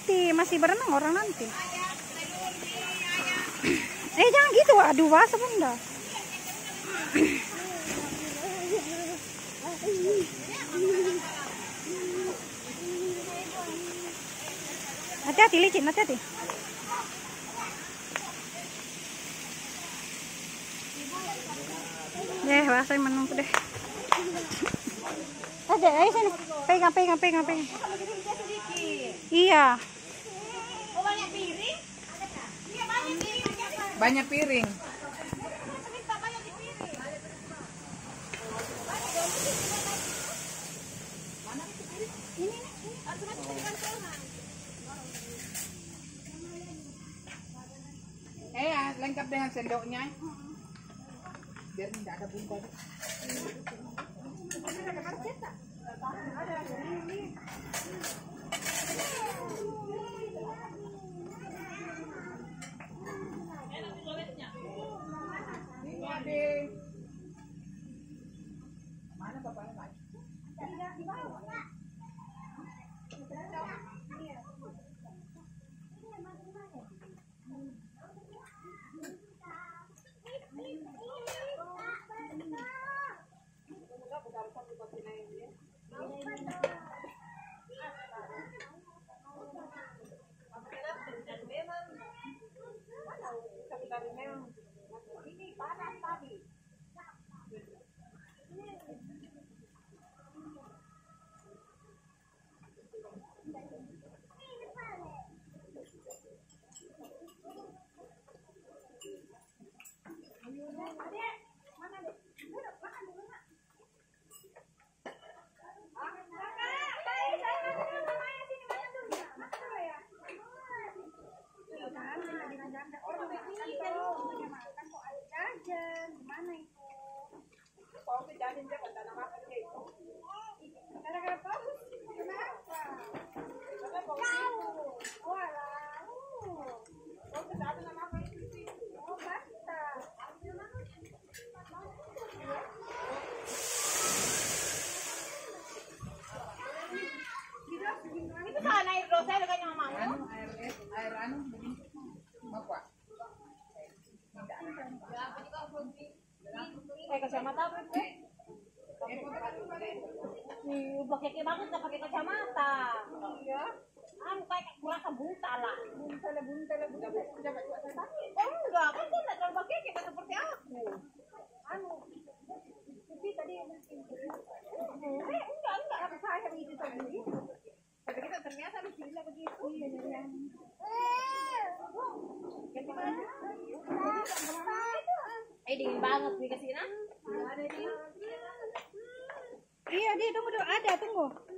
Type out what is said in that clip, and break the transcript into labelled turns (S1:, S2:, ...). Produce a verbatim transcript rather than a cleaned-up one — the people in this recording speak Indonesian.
S1: nanti masih berenang orang nanti. Eh jangan gitu, aduh basah bunda. Hati-hati licin, hati-hati. Deh, basah menunggu deh. Ada, ayo sini. Pegang, pegang, pegang, pegang. Iya.
S2: Oh, banyak piring? Iya, banyak piring.
S3: Banyak piring. Eh, ya, lengkap dengan sendoknya. Biar tidak ada bungkus. Mana bapaknya Pak? Di bawah. Ini panas tadi. Gimana itu? Kau kejadian dia pada nama apa itu? Gara-gara bagus. Kenapa? Karena bau. Walah. Kau kejadian nama apa itu sih? Oh, basta. Itu sana air dosa dengan yang mama. Anu air air anu mau Pak.
S2: Eh, kacamata apa itu? Ih, pakai kayak banget nggak pakai kacamata. Iya. Anu kayak kurasa buta lah. Buta lah, buta lah, buta. Oh enggak, kan dia nggak terlalu pakai kayak seperti aku. Anu, tapi tadi yang mungkin. Eh, enggak, enggak apa saya begitu tadi. Tapi kita ternyata di sini begitu. Iya, iya. Eh, dingin banget nih kesini.
S1: Iya, dia tunggu dulu, ada tunggu.